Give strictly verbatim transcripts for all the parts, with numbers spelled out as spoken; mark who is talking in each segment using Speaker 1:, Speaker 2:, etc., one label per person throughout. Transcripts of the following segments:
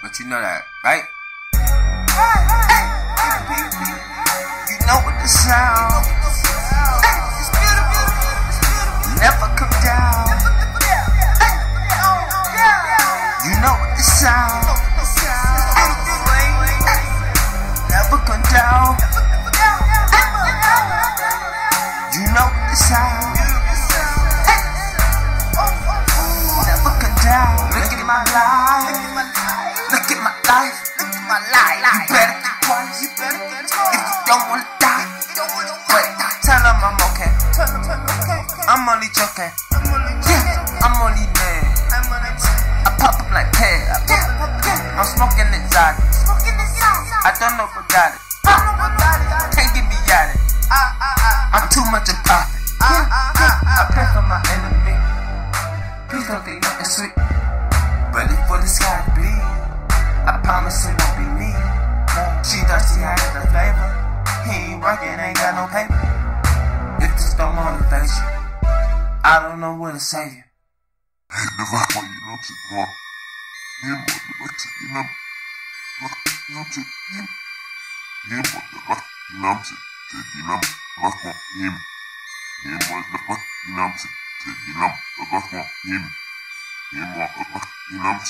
Speaker 1: But you know that, right? You know what the sound. Never come down. You know what the sound. Never come down. You know what the sound. Never come down. Look at my life. Look at my life. Look at my life. You better think twice. You better think twice. If you don't wanna die, wait. Tell them I'm okay. I'm only joking. Yeah, I'm only mad. I pop up like pear. I'm smoking exotic. I don't know what got it. Can't get me at it. I'm too much a prophet. I pray for my enemy. Please don't think nothing sweet. Ready for the sky to be. I promise it won't be me. She thirsty, I got the flavor. He ain't working, ain't got no paper. If this don't motivate you, I don't know what to say to you.
Speaker 2: Давай поедемся, но не мотивация, и нам лохнемся им, не мотивация, и нам лохнем им, не мотивация, и нам лохнем им, не мотивация.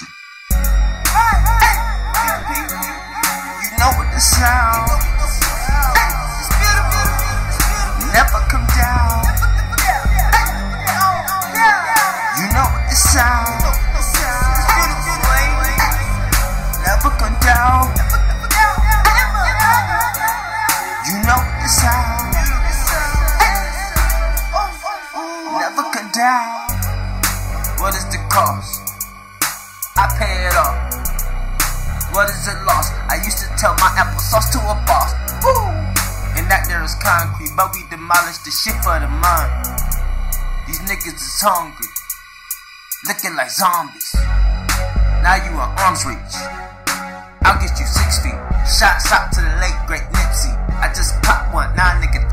Speaker 1: You know what the sound. Never come down. You know what the sound. Never come down. You know what the sound. Never come down. What is the cost? I pay it off. What is it lost? I used to tell my applesauce to a boss. Woo! And that there is concrete, but we demolished the shit for the mind. These niggas is hungry, looking like zombies. Now you in arm's reach. I'll get you six feet. Shot, shot to the late great Nipsey. I just popped one, now nigga